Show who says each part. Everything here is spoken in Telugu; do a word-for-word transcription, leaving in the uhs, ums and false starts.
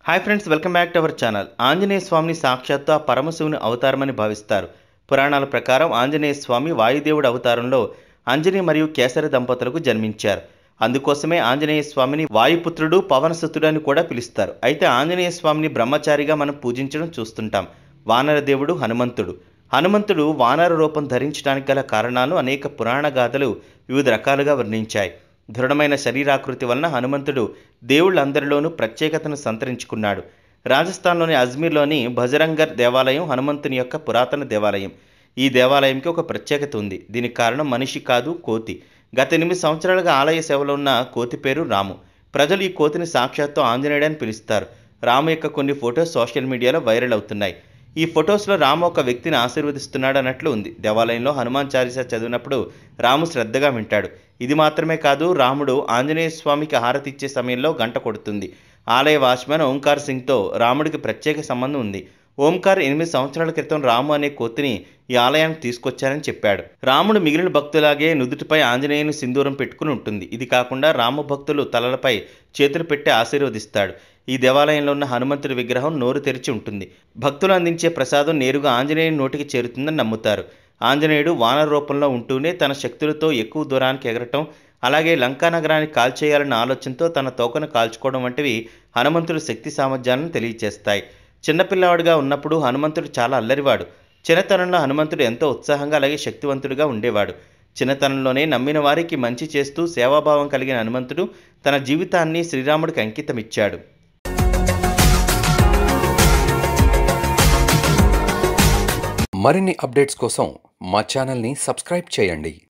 Speaker 1: Hi friends, welcome back to our channel. Anjaneya స్వామిని సాక్షాత్తు ఆ పరమశివుని అవతారమని భావిస్తారు. పురాణాల ప్రకారం ఆంజనేయ స్వామి వాయుదేవుడి అవతారంలో అంజని మరియు కేసరి దంపతులకు జన్మించారు. అందుకోసమే ఆంజనేయ స్వామిని వాయుపుత్రుడు, పవనసుతుడు అని కూడా పిలుస్తారు. అయితే ఆంజనేయ స్వామిని బ్రహ్మచారిగా మనం పూజించడం చూస్తుంటాం. వానర దేవుడు హనుమంతుడు. హనుమంతుడు వానర రూపం ధరించడానికి గల కారణాలు అనేక పురాణ గాథలు వివిధ రకాలుగా వర్ణించాయి. దృఢమైన శరీరాకృతి వలన హనుమంతుడు దేవుళ్ళందరిలోనూ ప్రత్యేకతను సంతరించుకున్నాడు. రాజస్థాన్లోని అజ్మీర్లోని భజరంగర్ దేవాలయం హనుమంతుని యొక్క పురాతన దేవాలయం. ఈ దేవాలయంకి ఒక ప్రత్యేకత ఉంది. దీనికి కారణం మనిషి కాదు, కోతి. గత ఎనిమిది సంవత్సరాలుగా ఆలయ సేవలో ఉన్న కోతి పేరు రాము. ప్రజలు ఈ కోతిని సాక్షాత్తు ఆంజనేయుడు అని పిలుస్తారు. రాము యొక్క కొన్ని ఫొటోస్ సోషల్ మీడియాలో వైరల్ అవుతున్నాయి. ఈ ఫొటోస్లో రాము ఒక వ్యక్తిని ఆశీర్వదిస్తున్నాడు అన్నట్లు ఉంది. దేవాలయంలో హనుమాన్ చాలీసా చదివినప్పుడు రాము శ్రద్ధగా వింటాడు. ఇది మాత్రమే కాదు, రాముడు ఆంజనేయ స్వామికి హారతి ఇచ్చే సమయంలో గంట కొడుతుంది. ఆలయ వాచ్మెన్ ఓంకార్ సింగ్తో రాముడికి ప్రత్యేక సంబంధం ఉంది. ఓంకార్ ఎనిమిది సంవత్సరాల క్రితం రాము అనే కోతిని ఈ ఆలయానికి తీసుకొచ్చారని చెప్పాడు. రాముడు మిగిలిన భక్తులాగే నుదుటిపై ఆంజనేయుని సింధూరం పెట్టుకుని ఉంటుంది. ఇది కాకుండా రాము భక్తులు తలలపై చేతులు పెట్టి ఆశీర్వదిస్తాడు. ఈ దేవాలయంలో ఉన్న హనుమంతుడి విగ్రహం నోరు తెరిచి ఉంటుంది. భక్తులు అందించే ప్రసాదం నేరుగా ఆంజనేయుని నోటికి చేరుతుందని నమ్ముతారు. ఆంజనేయుడు వానర రూపంలో ఉంటూనే తన శక్తులతో ఎక్కువ దూరానికి ఎగరటం, అలాగే లంకా నగరాన్ని కాల్చేయాలన్న ఆలోచనతో తన తోకను కాల్చుకోవడం వంటివి హనుమంతుడి శక్తి సామర్థ్యాలను తెలియజేస్తాయి. చిన్నపిల్లవాడిగా ఉన్నప్పుడు హనుమంతుడు చాలా అల్లరివాడు. చిన్నతనంలో హనుమంతుడు ఎంతో ఉత్సాహంగా అలాగే శక్తివంతుడిగా ఉండేవాడు. చిన్నతనంలోనే నమ్మిన వారికి మంచి చేస్తూ సేవాభావం కలిగిన హనుమంతుడు తన జీవితాన్ని శ్రీరాముడికి అంకితమిచ్చాడు.
Speaker 2: మరిన్ని అప్డేట్స్ కోసం మా ఛానల్ని సబ్స్క్రైబ్ చేయండి.